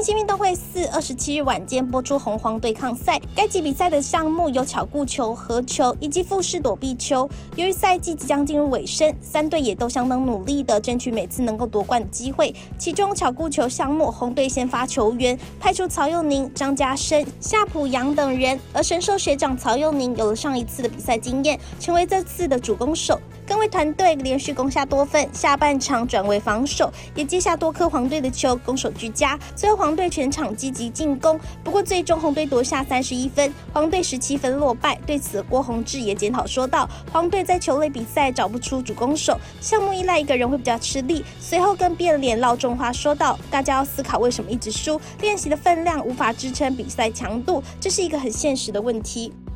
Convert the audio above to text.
新运动会4/27日晚间播出红黄对抗赛，该集比赛的项目有巧固球、合球以及复式躲避球。由于赛季即将进入尾声，3队也都相当努力的争取每次能够夺冠的机会。其中巧固球项目，红队先发球员派出曹佑宁、张家生、夏普阳等人，而神兽学长曹佑宁有了上一次的比赛经验，成为这次的主攻手，更为团队连续攻下多分。下半场转为防守，也接下多颗黄队的球，攻守俱佳。最后黄队全场积极进攻，不过最终红队夺下31分，黄队17分落败。对此，郭泓志也检讨说道，黄队在球类比赛找不出主攻手，项目依赖一个人会比较吃力。随后更变脸撂重话说道，大家要思考为什么一直输，练习的分量无法支撑比赛强度，这是一个很现实的问题。